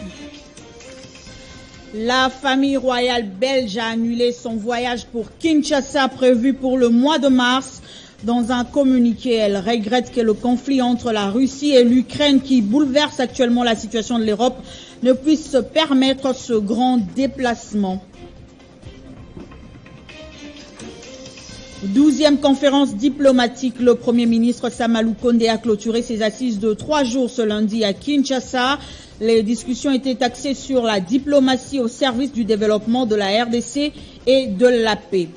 La famille royale belge a annulé son voyage pour Kinshasa prévu pour le mois de mars. Dans un communiqué, elle regrette que le conflit entre la Russie et l'Ukraine qui bouleverse actuellement la situation de l'Europe ne puisse se permettre ce grand déplacement. 12e conférence diplomatique, le Premier ministre Sama Lukonde a clôturé ses assises de 3 jours ce lundi à Kinshasa. Les discussions étaient axées sur la diplomatie au service du développement de la RDC et de la paix.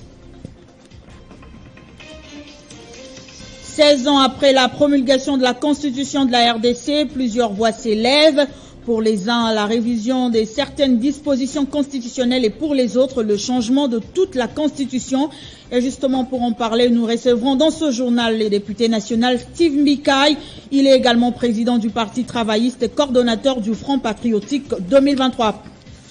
16 ans après la promulgation de la Constitution de la RDC, plusieurs voix s'élèvent. Pour les uns, la révision de certaines dispositions constitutionnelles et pour les autres, le changement de toute la Constitution. Et justement, pour en parler, nous recevrons dans ce journal le député national Steve Mbikai. Il est également président du Parti travailliste et coordonnateur du Front patriotique 2023.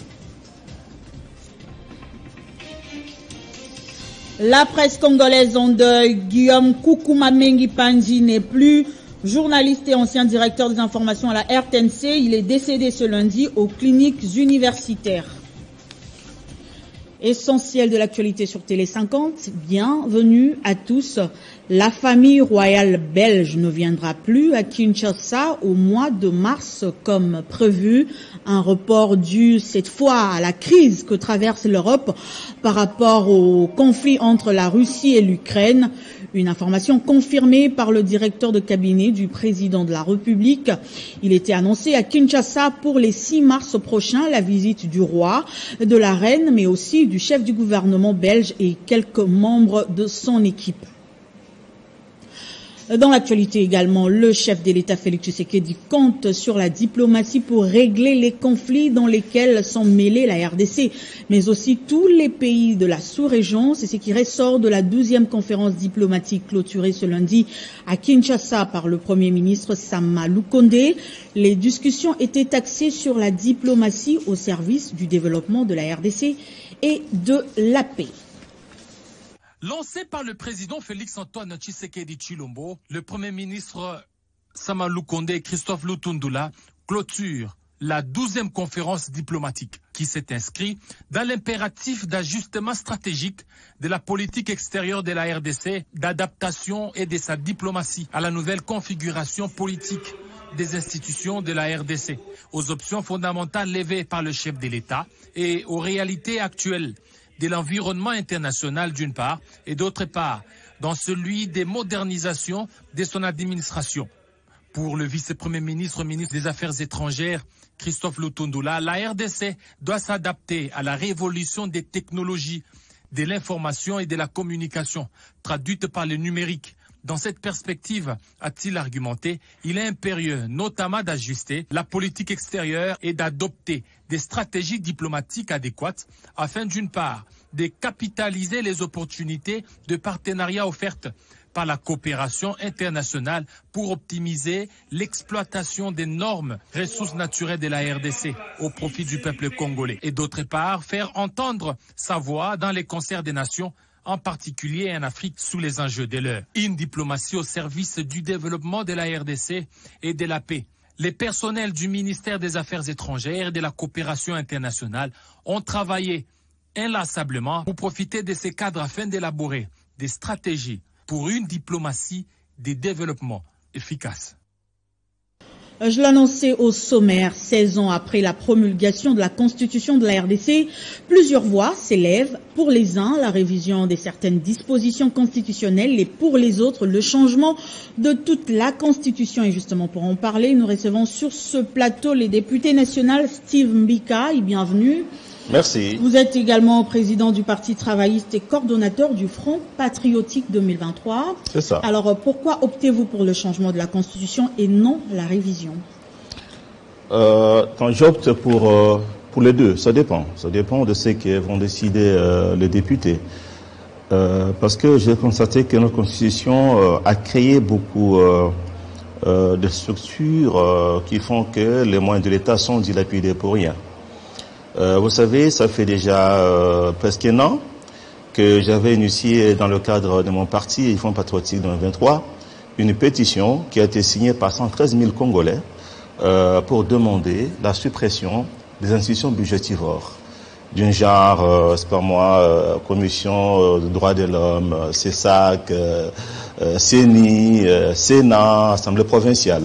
La presse congolaise en deuil, Guillaume Koukoumamengi Panji n'est plus journaliste et ancien directeur des informations à la RTNC. Il est décédé ce lundi aux cliniques universitaires. Essentiel de l'actualité sur Télé 50, bienvenue à tous. La famille royale belge ne viendra plus à Kinshasa au mois de mars comme prévu. Un report dû cette fois à la crise que traverse l'Europe par rapport au conflit entre la Russie et l'Ukraine. Une information confirmée par le directeur de cabinet du président de la République. Il était annoncé à Kinshasa pour les 6 mars prochains la visite du roi, de la reine, mais aussi du chef du gouvernement belge et quelques membres de son équipe. Dans l'actualité également, le chef de l'État Félix Tshisekedi compte sur la diplomatie pour régler les conflits dans lesquels sont mêlés la RDC, mais aussi tous les pays de la sous-région. C'est ce qui ressort de la 12e conférence diplomatique clôturée ce lundi à Kinshasa par le Premier ministre Sama Lukonde. Les discussions étaient axées sur la diplomatie au service du développement de la RDC et de la paix. Lancé par le président Félix-Antoine Tshisekedi Tshilombo, le Premier ministre Sama Lukonde et Christophe Lutundula clôturent la 12e conférence diplomatique qui s'est inscrite dans l'impératif d'ajustement stratégique de la politique extérieure de la RDC, d'adaptation et de sa diplomatie à la nouvelle configuration politique des institutions de la RDC, aux options fondamentales levées par le chef de l'État et aux réalités actuelles de l'environnement international d'une part et d'autre part dans celui des modernisations de son administration. Pour le vice-premier ministre, ministre des Affaires étrangères, Christophe Lutundula, la RDC doit s'adapter à la révolution des technologies, de l'information et de la communication, traduite par le numérique. Dans cette perspective, a-t-il argumenté, il est impérieux notamment d'ajuster la politique extérieure et d'adopter des stratégies diplomatiques adéquates afin d'une part de capitaliser les opportunités de partenariat offertes par la coopération internationale pour optimiser l'exploitation d'énormes ressources naturelles de la RDC au profit du peuple congolais et d'autre part faire entendre sa voix dans les concerts des nations, en particulier en Afrique, sous les enjeux de l'heure. Une diplomatie au service du développement de la RDC et de la paix. Les personnels du ministère des Affaires étrangères et de la coopération internationale ont travaillé inlassablement pour profiter de ces cadres afin d'élaborer des stratégies pour une diplomatie de développement efficace. Je l'annonçais au sommaire, 16 ans après la promulgation de la Constitution de la RDC, plusieurs voix s'élèvent. Pour les uns, la révision de certaines dispositions constitutionnelles et pour les autres, le changement de toute la Constitution. Et justement, pour en parler, nous recevons sur ce plateau les députés nationaux Steve Mbikai, bienvenue. Merci. Vous êtes également président du Parti travailliste et coordonnateur du Front patriotique 2023. C'est ça. Alors, pourquoi optez-vous pour le changement de la Constitution et non la révision? Quand j'opte pour les deux, ça dépend. Ça dépend de ce que vont décider les députés. Parce que j'ai constaté que notre Constitution a créé beaucoup de structures qui font que les moyens de l'État sont dilapidés pour rien. Vous savez, ça fait déjà presque un an que j'avais initié dans le cadre de mon parti, Front patriotique 2023, une pétition qui a été signée par 113 000 Congolais pour demander la suppression des institutions budgétivores. D'un genre, c'est pas moi, Commission des droits de l'homme, CESAC, CENI, Sénat, Assemblée provinciale.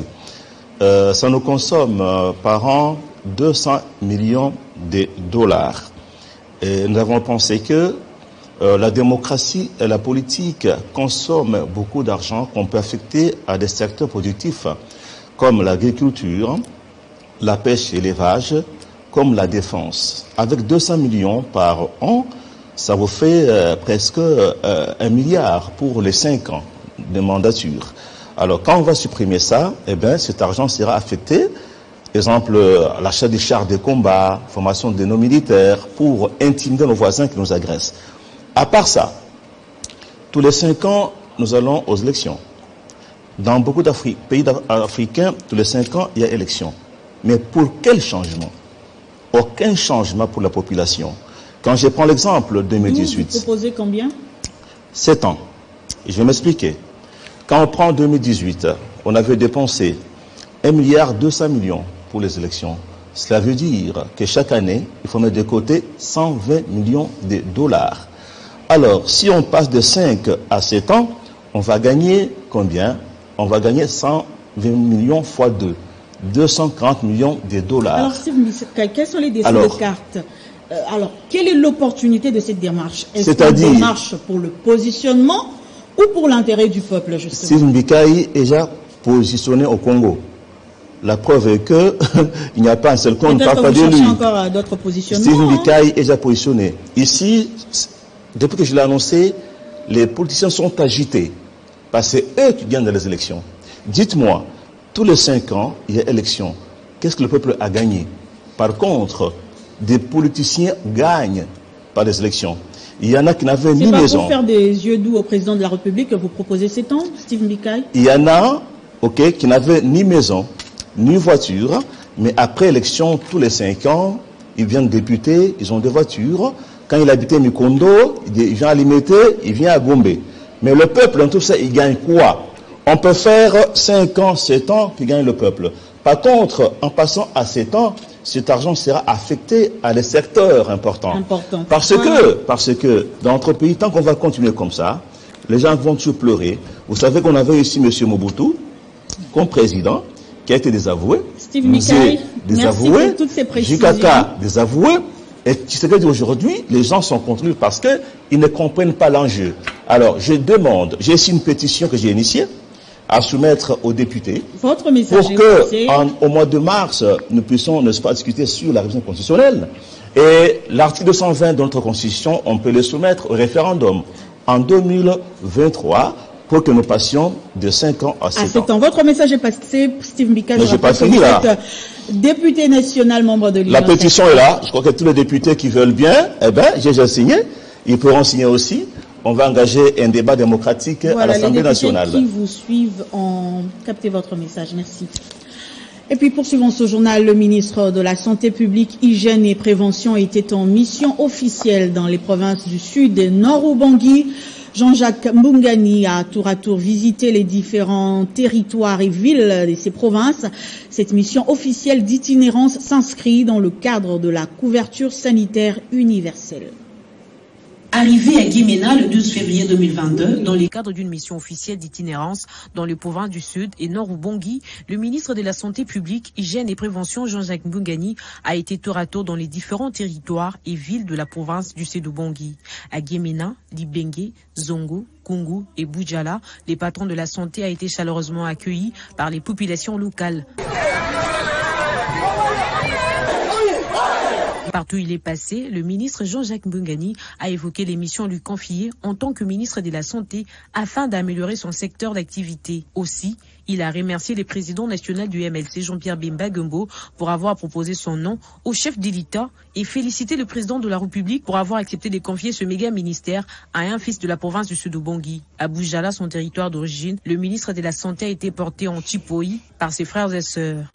Ça nous consomme par an 200 millions de dollars. Et nous avons pensé que la démocratie et la politique consomment beaucoup d'argent qu'on peut affecter à des secteurs productifs comme l'agriculture, la pêche et l'élevage, comme la défense. Avec 200 millions par an, ça vous fait presque 1 milliard pour les 5 ans de mandature. Alors quand on va supprimer ça, eh bien cet argent sera affecté, exemple l'achat des chars de combat, formation de nos militaires pour intimider nos voisins qui nous agressent. À part ça, tous les 5 ans, nous allons aux élections. Dans beaucoup de pays africains, tous les 5 ans, il y a élection. Mais pour quel changement? Aucun changement pour la population. Quand je prends l'exemple 2018... Vous proposez combien? 7 ans. Et je vais m'expliquer. Quand on prend 2018, on avait dépensé 1,2 milliard pour les élections. Cela veut dire que chaque année, il faut mettre de côté 120 millions de dollars. Alors, si on passe de 5 à 7 ans, on va gagner combien? On va gagner 120 millions fois 2. 240 millions de dollars. Alors, quels sont les défis de carte? Alors, quelle est l'opportunité de cette démarche? Est-ce une démarche pour le positionnement ou pour l'intérêt du peuple, justement? Steve Mbikaï est déjà positionné au Congo. La preuve est que il n'y a pas un seul compte, pas de lui. Encore d'autres positionnements. Steve Mbikaï est déjà positionné. Ici, depuis que je l'ai annoncé, les politiciens sont agités. Parce que c'est eux qui gagnent les élections. Dites-moi, tous les 5 ans, il y a élection. Qu'est-ce que le peuple a gagné? Par contre, des politiciens gagnent par les élections. Il y en a qui n'avaient ni maison. C'est pas pour faire des yeux doux au président de la République que vous proposez 7 ans, Steve Mbikaï? Il y en a, qui n'avaient ni maison, ni voiture, mais après élection, tous les 5 ans, ils viennent députés, ils ont des voitures. Quand il habitait Mikondo, il vient à Limité, il vient à Gombe. Mais le peuple, en tout ça, il gagne quoi? On peut faire 5 ans, 7 ans qui gagne le peuple. Par contre, en passant à 7 ans, cet argent sera affecté à des secteurs importants. Parce que dans notre pays, tant qu'on va continuer comme ça, les gens vont toujours pleurer. Vous savez qu'on avait ici M. Mobutu comme président, qui a été désavoué. Steve Mbikaï, merci pour toutes ces précisions. Jikaka, désavoué. Et tu sais qu'aujourd'hui, les gens sont contre lui parce qu'ils ne comprennent pas l'enjeu. Alors, je demande, j'ai ici une pétition que j'ai initiée à soumettre aux députés votre message pour qu'au mois de mars, nous puissions, n'est-ce pas, discuter sur la révision constitutionnelle. Et l'article 220 de notre constitution, on peut le soumettre au référendum en 2023 pour que nous passions de 5 ans à 7 ans. Votre message est passé, Steve Mbikaï. Mais je n'ai pas fini là. Député national, membre de l'Union. La pétition est là. Je crois que tous les députés qui veulent bien, j'ai déjà signé. Ils pourront signer aussi. On va engager un débat démocratique à l'Assemblée nationale. Les députés qui vous suivent ont capté votre message. Merci. Et puis poursuivons ce journal. Le ministre de la Santé publique, Hygiène et Prévention était en mission officielle dans les provinces du Sud et Nord-Ubangi. Jean-Jacques Mbungani a tour à tour visité les différents territoires et villes de ces provinces. Cette mission officielle d'itinérance s'inscrit dans le cadre de la couverture sanitaire universelle. Arrivé à Guémena le 12 février 2022, dans le cadre d'une mission officielle d'itinérance dans les provinces du Sud et Nord-Ubangi, le ministre de la Santé publique, Hygiène et Prévention, Jean-Jacques Mbungani, a été tour à tour dans les différents territoires et villes de la province du Sud-Ubangi. À Guémena, Libengue, Zongo, Kungu et Boudjala, les patrons de la santé ont été chaleureusement accueillis par les populations locales. Partout où il est passé, le ministre Jean-Jacques Mbungani a évoqué les missions lui confiées en tant que ministre de la Santé afin d'améliorer son secteur d'activité. Aussi, il a remercié le président national du MLC, Jean-Pierre Bemba Gumbo, pour avoir proposé son nom au chef de l'État et félicité le président de la République pour avoir accepté de confier ce méga ministère à un fils de la province du Sud-Ubangi. À Boujala, son territoire d'origine, le ministre de la Santé a été porté en Tipoï par ses frères et sœurs.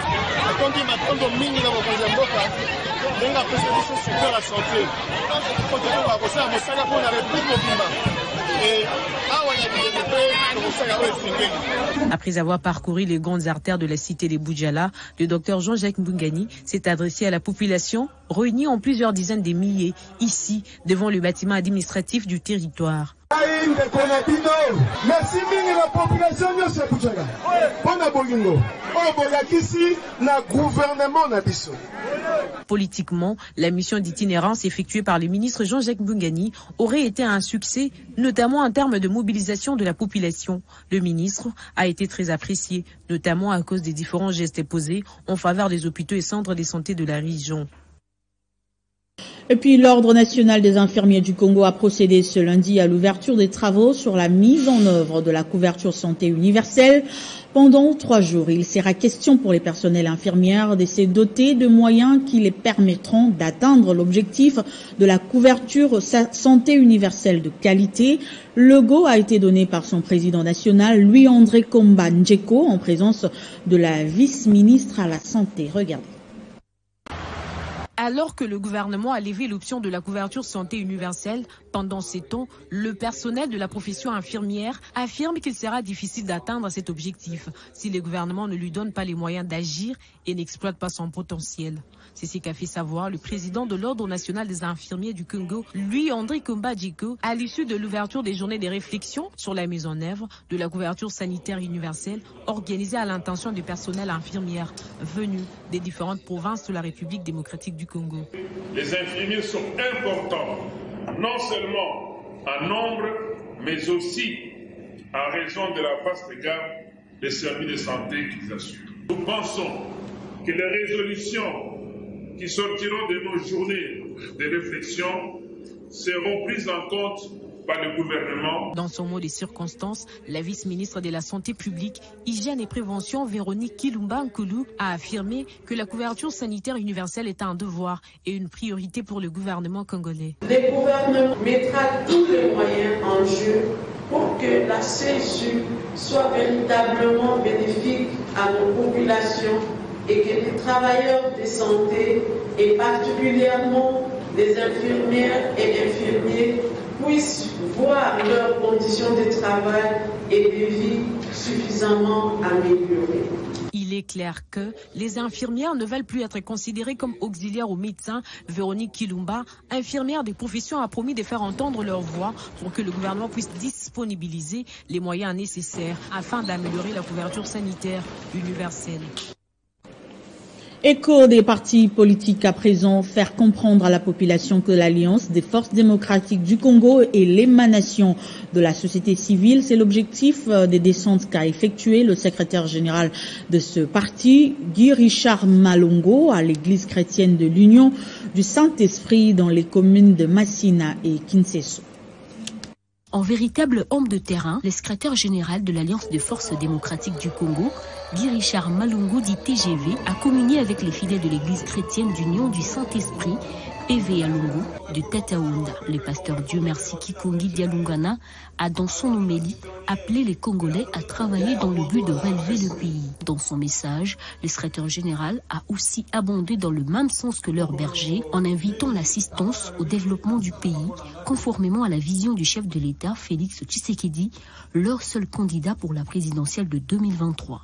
La santé. Après avoir parcouru les grandes artères de la cité des Boudjala, le docteur Jean-Jacques Mbungani s'est adressé à la population, réunie en plusieurs dizaines de milliers, ici, devant le bâtiment administratif du territoire. Merci la population Politiquement, la mission d'itinérance effectuée par le ministre Jean-Jacques Mbungani aurait été un succès, notamment en termes de mobilisation de la population. Le ministre a été très apprécié, notamment à cause des différents gestes posés en faveur des hôpitaux et centres de santé de la région. Et puis, l'Ordre national des infirmiers du Congo a procédé ce lundi à l'ouverture des travaux sur la mise en œuvre de la couverture santé universelle. Pendant 3 jours, il sera question pour les personnels infirmières de se doter de moyens qui les permettront d'atteindre l'objectif de la couverture santé universelle de qualité. Le go a été donné par son président national, Louis-André Komba Ndjeko, en présence de la vice-ministre à la Santé. Regardez. Alors que le gouvernement a levé l'option de la couverture santé universelle, pendant ces temps, le personnel de la profession infirmière affirme qu'il sera difficile d'atteindre cet objectif si le gouvernement ne lui donne pas les moyens d'agir et n'exploite pas son potentiel. C'est ce qu'a fait savoir le président de l'Ordre national des infirmiers du Congo, Louis-André Komba Ndjeko, à l'issue de l'ouverture des journées de réflexion sur la mise en œuvre de la couverture sanitaire universelle organisée à l'intention du personnel infirmière venus des différentes provinces de la République démocratique du Congo. Les infirmiers sont importants, non seulement en nombre, mais aussi en raison de la vaste gamme des services de santé qu'ils assurent. Nous pensons que les résolutions qui sortiront de nos journées de réflexion seront prises en compte par le gouvernement. Dans son mot des circonstances, la vice-ministre de la Santé publique, Hygiène et Prévention, Véronique Kilumba Nkulu, a affirmé que la couverture sanitaire universelle est un devoir et une priorité pour le gouvernement congolais. Le gouvernement mettra tous les moyens en jeu pour que la CSU soit véritablement bénéfique à nos populations et que les travailleurs de santé, et particulièrement les infirmières et infirmiers, puissent voir leurs conditions de travail et de vie suffisamment améliorées. Il est clair que les infirmières ne veulent plus être considérées comme auxiliaires aux médecins. Véronique Kilumba, infirmière des professions, a promis de faire entendre leur voix pour que le gouvernement puisse disponibiliser les moyens nécessaires afin d'améliorer la couverture sanitaire universelle. Écho des partis politiques à présent, faire comprendre à la population que l'Alliance des forces démocratiques du Congo est l'émanation de la société civile. C'est l'objectif des descentes qu'a effectué le secrétaire général de ce parti, Guy Richard Malongo, à l'église chrétienne de l'Union du Saint-Esprit dans les communes de Massina et Kinseso. En véritable homme de terrain, le secrétaire général de l'Alliance des forces démocratiques du Congo, Guy Richard Malongo dit TGV, a communié avec les fidèles de l'église chrétienne d'Union du Saint-Esprit, PV Alongo, de Tataounda. Le pasteur Dieu merci Kikongi Dialungana a dans son homélie appelé les Congolais à travailler dans le but de relever le pays. Dans son message, le secrétaire général a aussi abondé dans le même sens que leur berger en invitant l'assistance au développement du pays, conformément à la vision du chef de l'État, Félix Tshisekedi, leur seul candidat pour la présidentielle de 2023.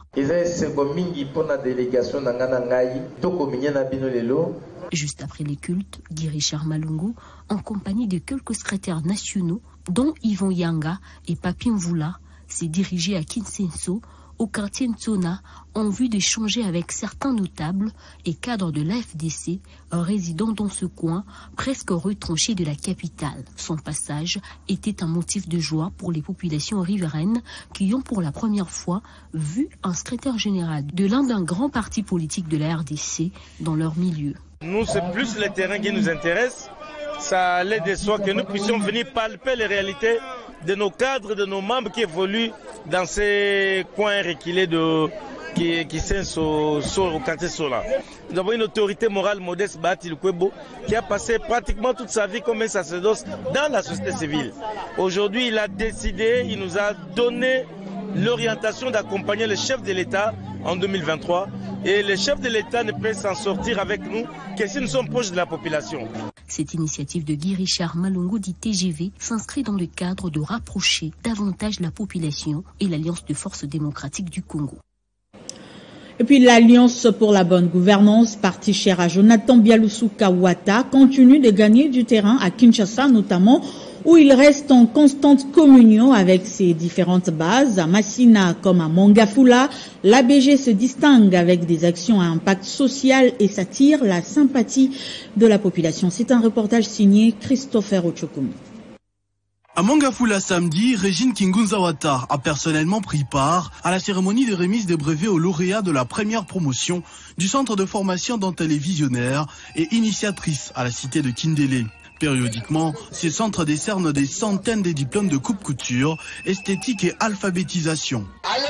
Juste après les cultes, Guy Richard Malongo, en compagnie de quelques secrétaires nationaux, dont Yvon Yanga et Papi Mvula, s'est dirigé à Kinsenso, au quartier Ntsona, en vue d'échanger avec certains notables et cadres de l'AFDC résidant dans ce coin presque retranché de la capitale. Son passage était un motif de joie pour les populations riveraines qui ont pour la première fois vu un secrétaire général de l'un d'un grand parti politique de la RDC dans leur milieu. Nous, c'est plus le terrain qui nous intéresse. Ça allait de soi que nous puissions venir palper les réalités de nos cadres, de nos membres qui évoluent dans ces coins reculés qui sont au quartier Sola. Nous avons une autorité morale modeste, Bahati Lukwebo, qui a passé pratiquement toute sa vie comme un sacerdoce dans la société civile. Aujourd'hui, il a décidé, il nous a donné l'orientation d'accompagner le chef de l'État en 2023. Et le chef de l'État ne peut s'en sortir avec nous que si nous sommes proches de la population. Cette initiative de Guy Richard Malungu dit TGV s'inscrit dans le cadre de rapprocher davantage la population et l'Alliance de forces démocratiques du Congo. Et puis l'Alliance pour la bonne gouvernance, parti cher à Jonathan Bialusu-Kawata, continue de gagner du terrain à Kinshasa notamment, où il reste en constante communion avec ses différentes bases. À Massina comme à Mongafula, l'ABG se distingue avec des actions à impact social et s'attire la sympathie de la population. C'est un reportage signé Christopher Ochokoum. À Mongafula samedi, Régine Kingunzawata a personnellement pris part à la cérémonie de remise des brevets aux lauréats de la première promotion du centre de formation dont elle est visionnaire et initiatrice à la cité de Kindélé. Périodiquement, ces centres décernent des centaines de diplômes de coupe-couture, esthétique et alphabétisation.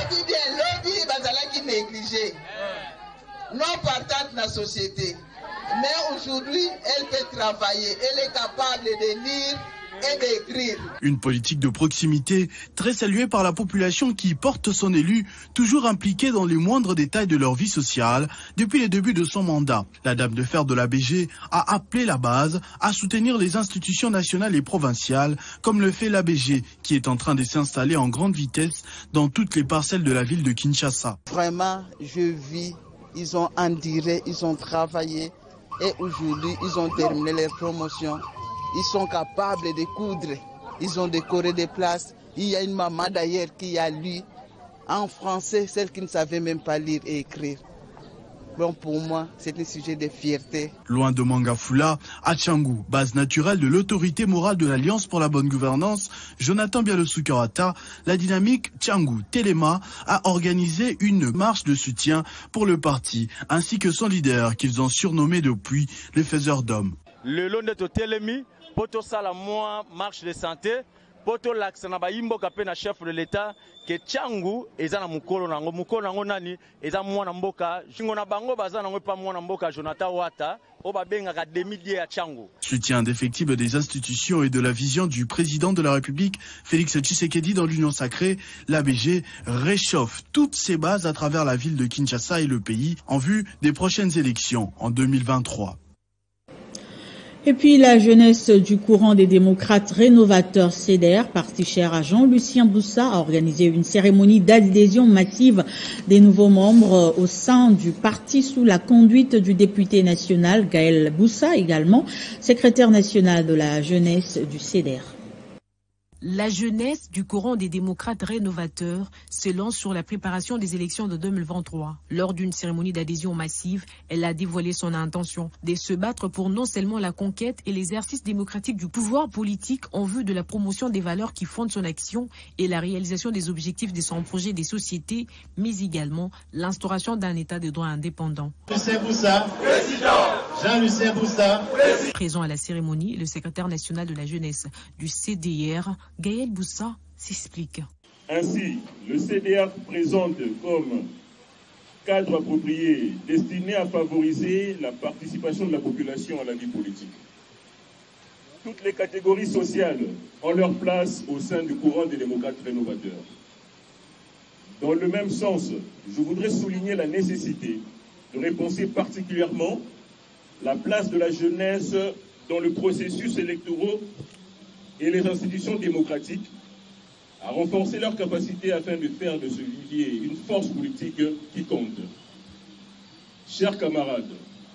Non partante dans la société, mais aujourd'hui, elle peut travailler, elle est capable de lire et d'écrire. Une politique de proximité très saluée par la population qui porte son élu, toujours impliqué dans les moindres détails de leur vie sociale depuis les débuts de son mandat. La dame de fer de l'ABG a appelé la base à soutenir les institutions nationales et provinciales comme le fait l'ABG qui est en train de s'installer en grande vitesse dans toutes les parcelles de la ville de Kinshasa. Vraiment, je vis, ils ont enduré, ils ont travaillé et aujourd'hui ils ont terminé leur promotion. Ils sont capables de coudre, ils ont décoré des places. Il y a une maman d'ailleurs qui a lu en français, celle qui ne savait même pas lire et écrire. Bon, pour moi, c'est un sujet de fierté. Loin de Mongafula, à Tchangou, base naturelle de l'autorité morale de l'Alliance pour la bonne gouvernance, Jonathan Bialusu-Kawata, la dynamique Tchangou Telema a organisé une marche de soutien pour le parti, ainsi que son leader qu'ils ont surnommé depuis le faiseur d'hommes. Le long de Telemi, poto sala moi marche de santé, poto laksana ba imbo kapena chef de l'État que Tchangou ezana mukolo nango nani eza mwana mboka jingo na bango bazana ngo pa mwana mboka Jonathan Wata oba benga ka demi-die à Tchangou. Soutien indéfectible des institutions et de la vision du président de la République Félix Tshisekedi dans l'Union sacrée, l'ABG réchauffe toutes ses bases à travers la ville de Kinshasa et le pays en vue des prochaines élections en 2023. Et puis la jeunesse du courant des démocrates rénovateurs CDR, parti cher à Jean-Lucien Boussa, a organisé une cérémonie d'adhésion massive des nouveaux membres au sein du parti sous la conduite du député national Gaël Boussa, également secrétaire national de la jeunesse du CDR. La jeunesse du courant des démocrates rénovateurs se lance sur la préparation des élections de 2023. Lors d'une cérémonie d'adhésion massive, elle a dévoilé son intention de se battre pour non seulement la conquête et l'exercice démocratique du pouvoir politique en vue de la promotion des valeurs qui fondent son action et la réalisation des objectifs de son projet des sociétés, mais également l'instauration d'un État de droit indépendant. Jean-Lucien Boussa. Présent à la cérémonie, le secrétaire national de la jeunesse du CDR, Gaël Boussa, s'explique. Ainsi, le CDR présente comme cadre approprié destiné à favoriser la participation de la population à la vie politique. Toutes les catégories sociales ont leur place au sein du courant des démocrates rénovateurs. Dans le même sens, je voudrais souligner la nécessité de repenser particulièrement la place de la jeunesse dans le processus électoral et les institutions démocratiques, à renforcer leur capacité afin de faire de ce vivier une force politique qui compte. Chers camarades,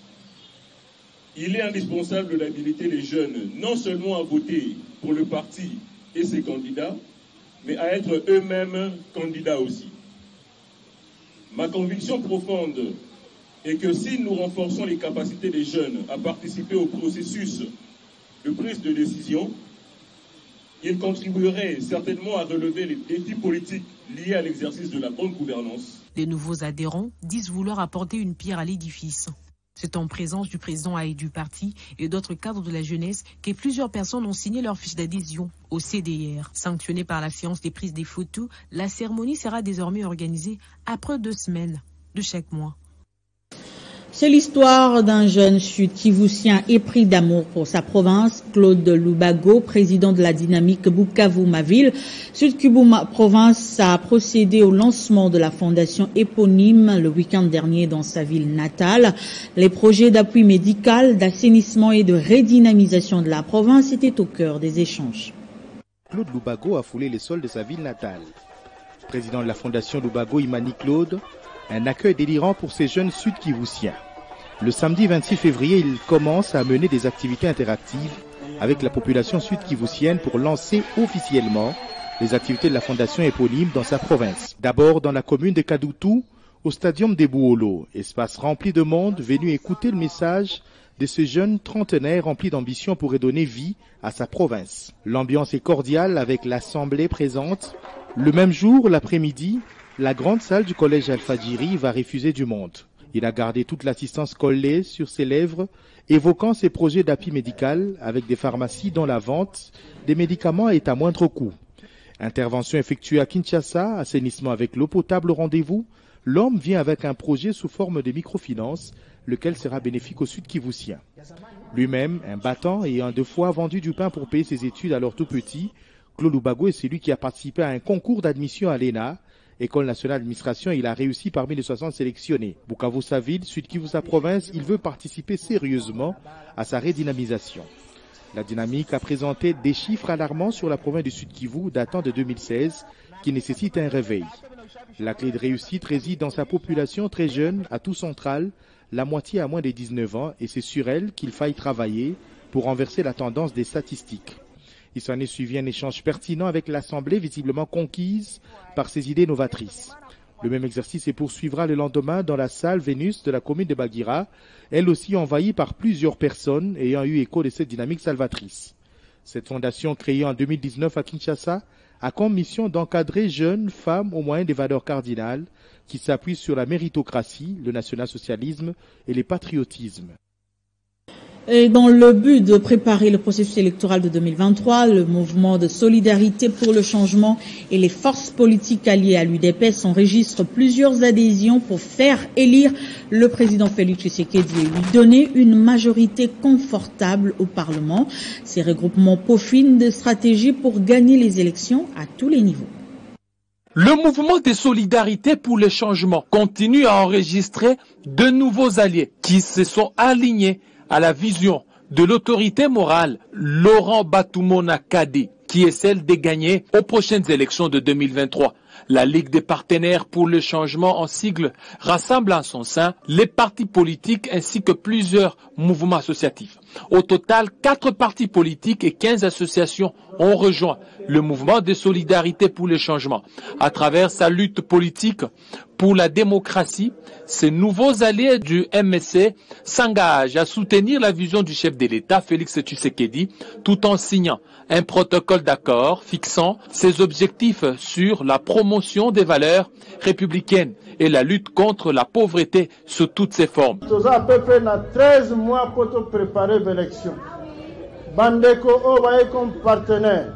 il est indispensable d'habiliter les jeunes non seulement à voter pour le parti et ses candidats, mais à être eux-mêmes candidats aussi. Ma conviction profonde est que si nous renforçons les capacités des jeunes à participer au processus de prise de décision, ils contribueraient certainement à relever les défis politiques liés à l'exercice de la bonne gouvernance. Les nouveaux adhérents disent vouloir apporter une pierre à l'édifice. C'est en présence du président du parti et d'autres cadres de la jeunesse que plusieurs personnes ont signé leur fiche d'adhésion au CDR. Sanctionnée par la séance des prises des photos, la cérémonie sera désormais organisée après 2 semaines de chaque mois. C'est l'histoire d'un jeune sud-kivousien épris d'amour pour sa province. Claude Lubago, président de la dynamique Bukavu-Maville. Sud-Kivu province a procédé au lancement de la fondation éponyme le week-end dernier dans sa ville natale. Les projets d'appui médical, d'assainissement et de redynamisation de la province étaient au cœur des échanges. Claude Lubago a foulé les sols de sa ville natale. Président de la fondation Lubago Imani Claude, un accueil délirant pour ces jeunes sud-kivusiens. Le samedi 26 février, il commence à mener des activités interactives avec la population sud-kivusienne pour lancer officiellement les activités de la fondation éponyme dans sa province. D'abord dans la commune de Kadoutou, au stadium des Bouolo, espace rempli de monde venu écouter le message de ce jeune trentenaire rempli d'ambition pour redonner vie à sa province. L'ambiance est cordiale avec l'assemblée présente. Le même jour, l'après-midi, la grande salle du collège Al-Fadjiri va refuser du monde. Il a gardé toute l'assistance collée sur ses lèvres, évoquant ses projets d'appui médical avec des pharmacies dont la vente des médicaments est à moindre coût. Intervention effectuée à Kinshasa, assainissement avec l'eau potable au rendez-vous. L'homme vient avec un projet sous forme de microfinance, lequel sera bénéfique au Sud-Kivusiens. Lui-même, un battant ayant 2 fois vendu du pain pour payer ses études alors tout petit, Claude Lubago est celui qui a participé à un concours d'admission à l'ENA, École nationale d'administration. Il a réussi parmi les 60 sélectionnés. Bukavu sa ville, Sud-Kivu sa province, il veut participer sérieusement à sa redynamisation. La dynamique a présenté des chiffres alarmants sur la province du Sud-Kivu datant de 2016 qui nécessitent un réveil. La clé de réussite réside dans sa population très jeune, à tout central, la moitié à moins de 19 ans, et c'est sur elle qu'il faille travailler pour renverser la tendance des statistiques. Il s'en est suivi un échange pertinent avec l'Assemblée, visiblement conquise par ses idées novatrices. Le même exercice se poursuivra le lendemain dans la salle Vénus de la commune de Bagira, elle aussi envahie par plusieurs personnes ayant eu écho de cette dynamique salvatrice. Cette fondation, créée en 2019 à Kinshasa, a comme mission d'encadrer jeunes femmes au moyen des valeurs cardinales qui s'appuient sur la méritocratie, le national-socialisme et le patriotisme. Et dans le but de préparer le processus électoral de 2023, le mouvement de solidarité pour le changement et les forces politiques alliées à l'UDPS enregistrent plusieurs adhésions pour faire élire le président Félix Tshisekedi et lui donner une majorité confortable au Parlement. Ces regroupements peaufinent des stratégies pour gagner les élections à tous les niveaux. Le mouvement de solidarité pour le changement continue à enregistrer de nouveaux alliés qui se sont alignés à la vision de l'autorité morale Laurent Batumona Kadi, qui est celle de gagner aux prochaines élections de 2023. La Ligue des partenaires pour le changement en sigle rassemble en son sein les partis politiques ainsi que plusieurs mouvements associatifs. Au total, 4 partis politiques et 15 associations ont rejoint le mouvement de solidarité pour le changement. À travers sa lutte politique pour la démocratie, ces nouveaux alliés du MSC s'engagent à soutenir la vision du chef de l'État, Félix Tshisekedi, tout en signant un protocole d'accord fixant ses objectifs sur la promotion des valeurs républicaines et la lutte contre la pauvreté sous toutes ses formes. Nous avons à peu près 13 mois pour préparer l'élection. Bandeko Obaye comme partenaire.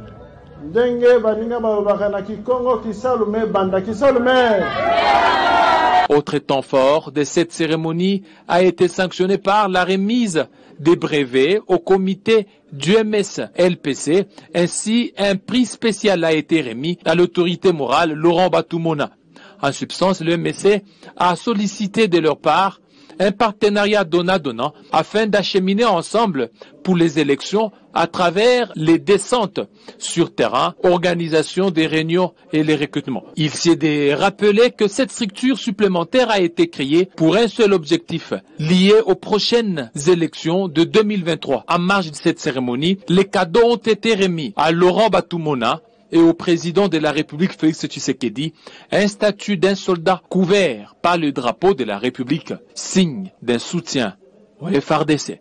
Autre temps fort de cette cérémonie a été sanctionné par la remise des brevets au comité du MS-LPC. Ainsi, un prix spécial a été remis à l'autorité morale Laurent Batumona. En substance, le MSC a sollicité de leur part un partenariat donnant-donnant afin d'acheminer ensemble pour les élections à travers les descentes sur terrain, organisation des réunions et les recrutements. Il s'est de rappeler que cette structure supplémentaire a été créée pour un seul objectif, lié aux prochaines élections de 2023. En marge de cette cérémonie, les cadeaux ont été remis à Laurent Batumona et au président de la République Félix Tshisekedi, un statut d'un soldat couvert par le drapeau de la République, signe d'un soutien au FARDC.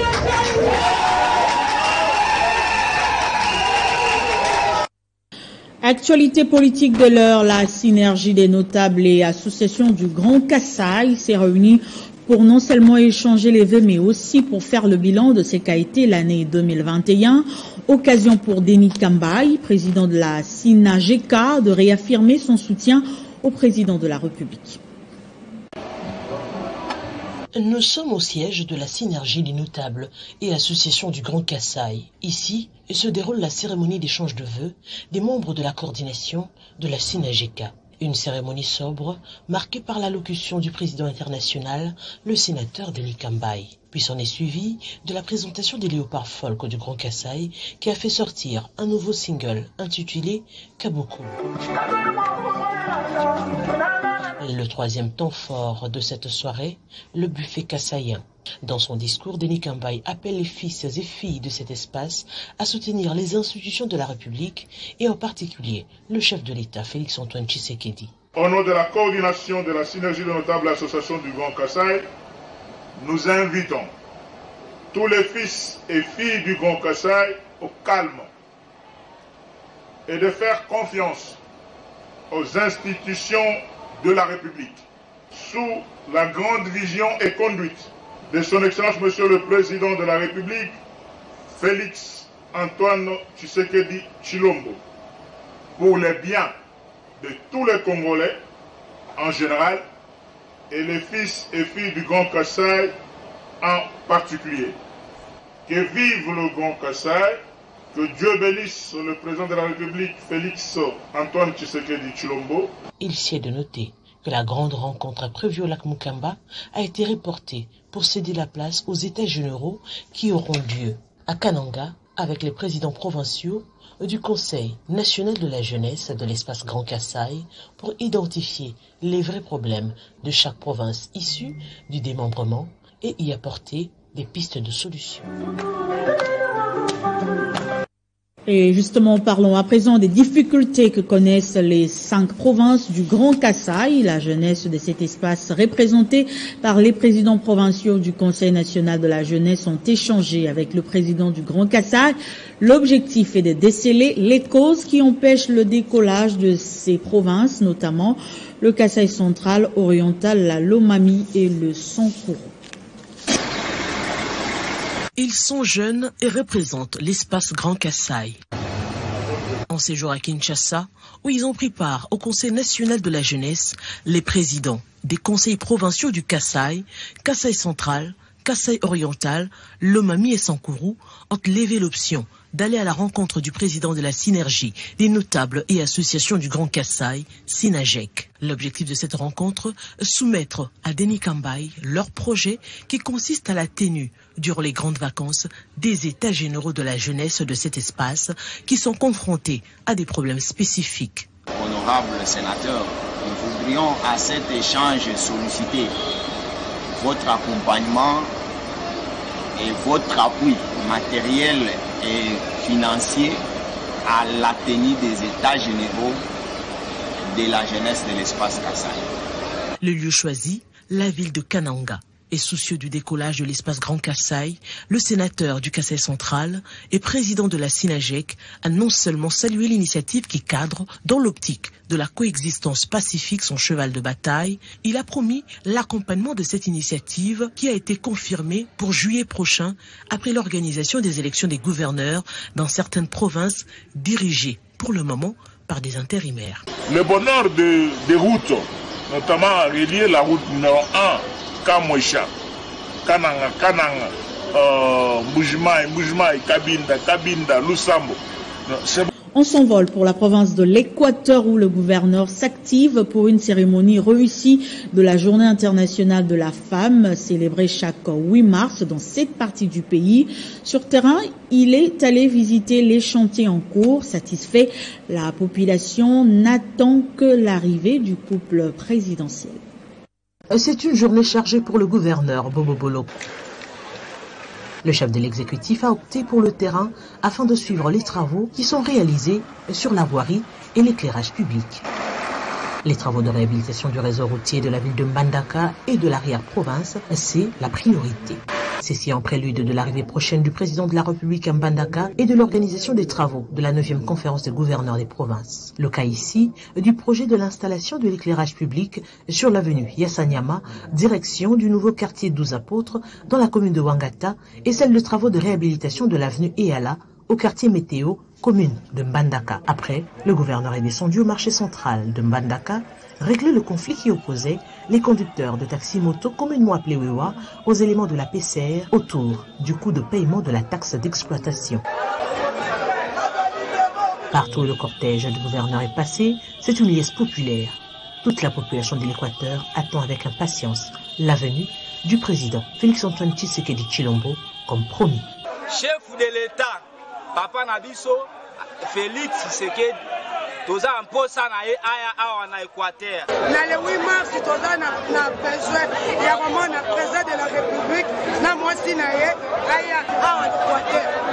Actualité politique de l'heure, la synergie des notables et associations du Grand Kassai s'est réunie pour non seulement échanger les vœux, mais aussi pour faire le bilan de ce qu'a été l'année 2021. Occasion pour Denis Kambaï, président de la SINAGECA, de réaffirmer son soutien au président de la République. Nous sommes au siège de la synergie des notables et associations du Grand Kasaï. Ici se déroule la cérémonie d'échange de vœux des membres de la coordination de la SINAGECA. Une cérémonie sobre, marquée par l'allocution du président international, le sénateur Denis Kambaï. Puis s'en est suivi de la présentation des léopards folk du Grand Kasaï, qui a fait sortir un nouveau single intitulé Kabuku. Le troisième temps fort de cette soirée, le buffet kassaïen. Dans son discours, Denis Kambaï appelle les fils et filles de cet espace à soutenir les institutions de la République et en particulier le chef de l'État, Félix-Antoine Tshisekedi. Au nom de la coordination de la synergie de notables associations du Grand Kasaï, nous invitons tous les fils et filles du Grand Kasaï au calme et de faire confiance aux institutions de la République sous la grande vision et conduite de son Excellence Monsieur le Président de la République, Félix-Antoine Tshisekedi Tshilombo, pour le bien de tous les Congolais en général et les fils et filles du Grand Kasaï en particulier. Que vive le Grand Kasaï, que Dieu bénisse le Président de la République, Félix-Antoine Tshisekedi Tshilombo. Il sied de noter que la grande rencontre prévue au lac Mukamba a été reportée pour céder la place aux États généraux qui auront lieu à Kananga avec les présidents provinciaux du Conseil national de la jeunesse de l'espace Grand Kasaï pour identifier les vrais problèmes de chaque province issue du démembrement et y apporter des pistes de solutions. Et justement, parlons à présent des difficultés que connaissent les 5 provinces du Grand Kasaï. La jeunesse de cet espace, représentée par les présidents provinciaux du Conseil national de la jeunesse, ont échangé avec le président du Grand Kasaï. L'objectif est de déceler les causes qui empêchent le décollage de ces provinces, notamment le Kasaï central, oriental, la Lomami et le Sankuru. Ils sont jeunes et représentent l'espace Grand Kasaï. En séjour à Kinshasa, où ils ont pris part au Conseil national de la jeunesse, les présidents des conseils provinciaux du Kasaï, Kasaï central, Kasaï oriental, Lomami et Sankuru ont levé l'option d'aller à la rencontre du président de la synergie des notables et associations du Grand Kasaï, SINAGEC. L'objectif de cette rencontre, soumettre à Denis Kambaï leur projet qui consiste à la tenue, durant les grandes vacances, des états généraux de la jeunesse de cet espace qui sont confrontés à des problèmes spécifiques. Honorable sénateur, nous voudrions à cet échange solliciter votre accompagnement et votre appui matériel et financier à la tenue des états généraux de la jeunesse de l'espace Kasaï. Le lieu choisi, la ville de Kananga. Et soucieux du décollage de l'espace Grand Kasaï, le sénateur du Kasaï central et président de la SINAGEC a non seulement salué l'initiative qui cadre dans l'optique de la coexistence pacifique son cheval de bataille, il a promis l'accompagnement de cette initiative qui a été confirmée pour juillet prochain après l'organisation des élections des gouverneurs dans certaines provinces dirigées pour le moment par des intérimaires. Le bonheur des routes, notamment relier la route numéro 1, Kamwesha, Kananga, Mbujimai, Kabinda, Lusambo. On s'envole pour la province de l'Équateur où le gouverneur s'active pour une cérémonie réussie de la Journée internationale de la femme célébrée chaque 8 mars dans cette partie du pays. Sur terrain, il est allé visiter les chantiers en cours. Satisfait, la population n'attend que l'arrivée du couple présidentiel. C'est une journée chargée pour le gouverneur Bobo Bolo. Le chef de l'exécutif a opté pour le terrain afin de suivre les travaux qui sont réalisés sur la voirie et l'éclairage public. Les travaux de réhabilitation du réseau routier de la ville de Mbandaka et de l'arrière-province, c'est la priorité. Ceci en prélude de l'arrivée prochaine du président de la République à Mbandaka et de l'organisation des travaux de la 9e conférence des gouverneurs des provinces. Le cas ici du projet de l'installation de l'éclairage public sur l'avenue Yassanyama, direction du nouveau quartier 12 Apôtres dans la commune de Wangata et celle de travaux de réhabilitation de l'avenue Eala au quartier Météo, commune de Mbandaka. Après, le gouverneur est descendu au marché central de Mbandaka, régler le conflit qui opposait les conducteurs de taxi-moto communément appelés Wewa aux éléments de la PCR autour du coût de paiement de la taxe d'exploitation. Partout où le cortège du gouverneur est passé, c'est une liesse populaire. Toute la population de l'Équateur attend avec impatience la venue du président Félix-Antoine Tshisekedi Tshilombo comme promis. Chef de l'État, Papa Nabiso, Félix Tshisekedi, toza mposa na ye aya awa na Équateur. Na le 8 mars toza na besoin ya komona président de la République na mwasi na ye aya awa na Équateur.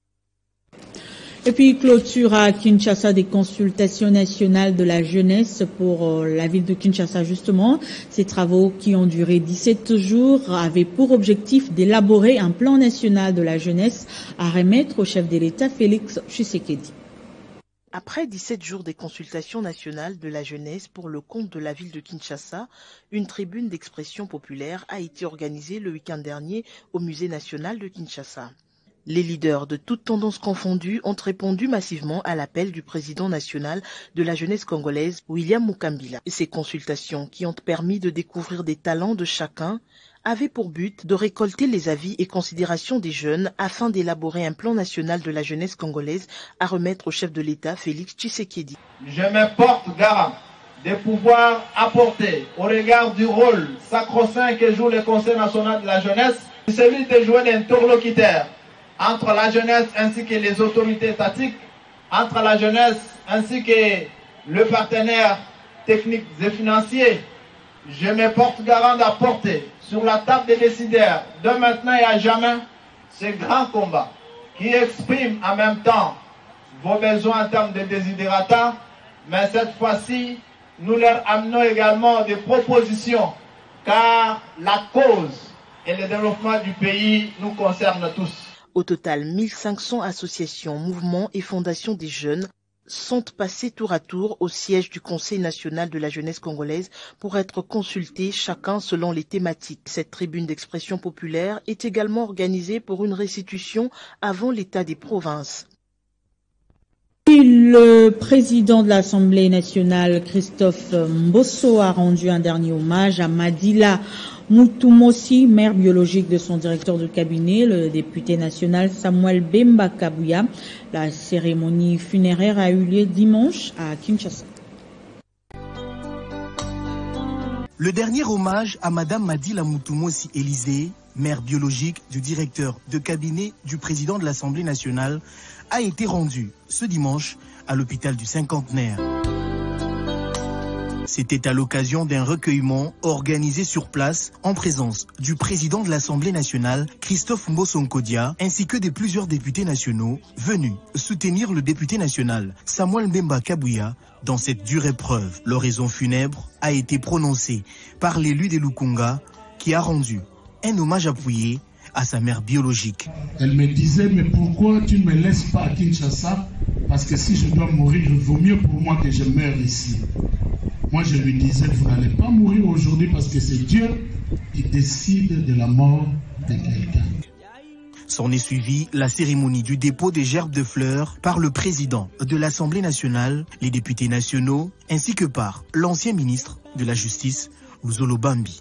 Et puis clôture à Kinshasa des consultations nationales de la jeunesse pour la ville de Kinshasa justement. Ces travaux qui ont duré 17 jours avaient pour objectif d'élaborer un plan national de la jeunesse à remettre au chef de l'État Félix Tshisekedi. Après 17 jours des consultations nationales de la jeunesse pour le compte de la ville de Kinshasa, une tribune d'expression populaire a été organisée le week-end dernier au musée national de Kinshasa. Les leaders de toutes tendances confondues ont répondu massivement à l'appel du président national de la jeunesse congolaise, William Mukambila. Ces consultations, qui ont permis de découvrir des talents de chacun, avaient pour but de récolter les avis et considérations des jeunes afin d'élaborer un plan national de la jeunesse congolaise à remettre au chef de l'État, Félix Tshisekedi. Je me porte garant de pouvoir apporter, au regard du rôle sacro-saint que joue le Conseil national de la jeunesse, celui de jouer d'interlocuteur entre la jeunesse ainsi que les autorités étatiques, entre la jeunesse ainsi que le partenaire technique et financier. Je me porte garant d'apporter sur la table des décideurs de maintenant et à jamais ce grand combat qui exprime en même temps vos besoins en termes de désidérata, mais cette fois-ci, nous leur amenons également des propositions car la cause et le développement du pays nous concernent tous. Au total, 1500 associations, mouvements et fondations des jeunes sont passés tour à tour au siège du Conseil national de la jeunesse congolaise pour être consultés chacun selon les thématiques. Cette tribune d'expression populaire est également organisée pour une restitution avant l'État des provinces. Le président de l'Assemblée nationale, Christophe Mbosso, a rendu un dernier hommage à Madila Mutumossi, mère biologique de son directeur de cabinet, le député national Samuel Bemba Kabuya. La cérémonie funéraire a eu lieu dimanche à Kinshasa. Le dernier hommage à Madame Madila Mutumossi Élysée, mère biologique du directeur de cabinet du président de l'Assemblée nationale, a été rendu ce dimanche à l'hôpital du Cinquantenaire. C'était à l'occasion d'un recueillement organisé sur place en présence du président de l'Assemblée nationale, Christophe Mbosso Nkodia, ainsi que de plusieurs députés nationaux venus soutenir le député national Samuel Bemba Kabuya dans cette dure épreuve. L'oraison funèbre a été prononcée par l'élu de Lukunga qui a rendu un hommage appuyé à sa mère biologique. Elle me disait, mais pourquoi tu ne me laisses pas à Kinshasa? Parce que si je dois mourir, il vaut mieux pour moi que je meure ici. Moi, je lui disais, vous n'allez pas mourir aujourd'hui parce que c'est Dieu qui décide de la mort de quelqu'un. S'en est suivi la cérémonie du dépôt des gerbes de fleurs par le président de l'Assemblée nationale, les députés nationaux, ainsi que par l'ancien ministre de la Justice, Luzolo Bambi.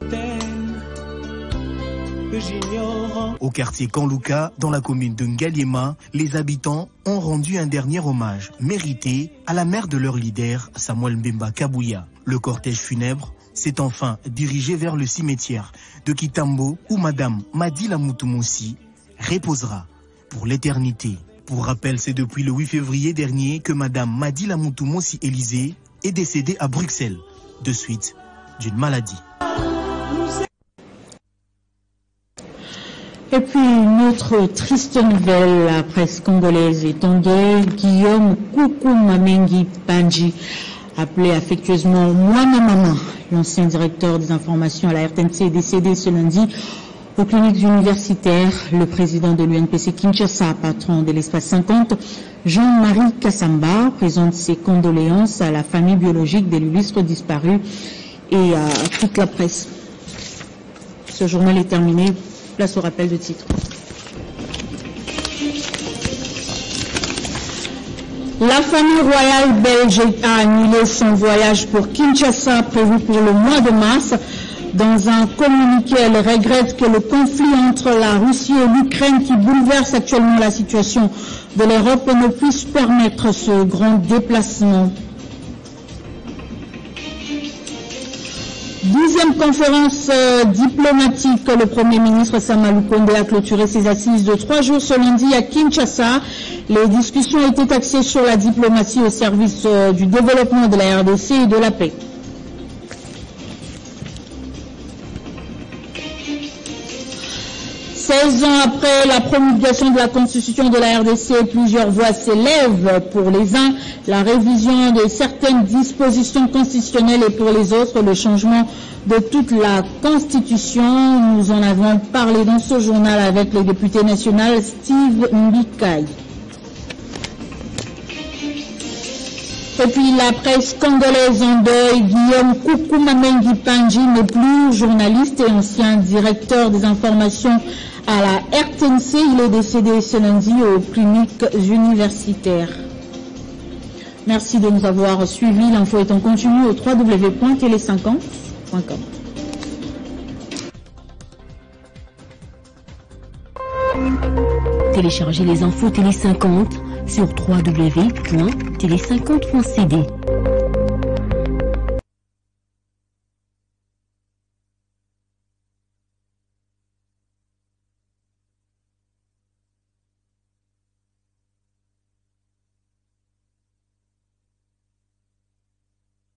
Au quartier Kanluka, dans la commune de Ngaliema, les habitants ont rendu un dernier hommage mérité à la mère de leur leader, Samuel Bemba Kabuya. Le cortège funèbre s'est enfin dirigé vers le cimetière de Kitambo où Madame Madila Mutumossi reposera pour l'éternité. Pour rappel, c'est depuis le 8 février dernier que Madame Madila Mutumossi Élysée est décédée à Bruxelles de suite d'une maladie. Et puis, une autre triste nouvelle, la presse congolaise est en deuil. Guillaume Koukoumamengi Panji, appelé affectueusement Mwana Mama, l'ancien directeur des informations à la RTNC, est décédé ce lundi aux cliniques universitaires. Le président de l'UNPC Kinshasa, patron de l'espace 50, Jean-Marie Kassamba, présente ses condoléances à la famille biologique de l'illustre disparu et à toute la presse. Ce journal est terminé. Place au rappel de titre. La famille royale belge a annulé son voyage pour Kinshasa prévu pour le mois de mars. Dans un communiqué, elle regrette que le conflit entre la Russie et l'Ukraine qui bouleverse actuellement la situation de l'Europe ne puisse permettre ce grand déplacement. 10e conférence diplomatique, le Premier ministre Sama Lukonde a clôturé ses assises de 3 jours ce lundi à Kinshasa. Les discussions étaient axées sur la diplomatie au service du développement de la RDC et de la paix. Seize ans après la promulgation de la Constitution de la RDC, plusieurs voix s'élèvent. Pour les uns, la révision de certaines dispositions constitutionnelles et pour les autres, le changement de toute la Constitution. Nous en avons parlé dans ce journal avec le député national Steve Mbikai. Et puis la presse congolaise en deuil, Guillaume Koukoumamengi Panji n'est plus journaliste et ancien directeur des informations à la RTNC. Il est décédé ce lundi aux cliniques universitaires. Merci de nous avoir suivis. L'info est en continu au www.tele50.com. Téléchargez les infos Télé 50 sur www.tele50.cd.